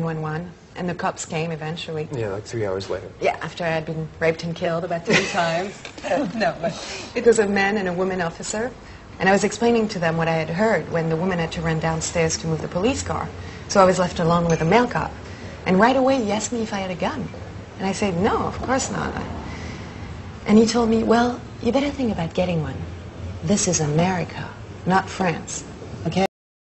911, and the cops came eventually. Yeah, like 3 hours later. Yeah, after I had been raped and killed about 3 times. No, but it was a man and a woman officer, and I was explaining to them what I had heard when the woman had to run downstairs to move the police car. So I was left alone with a male cop. And right away he asked me if I had a gun. And I said, no, of course not. And he told me, well, you better think about getting one. This is America, not France.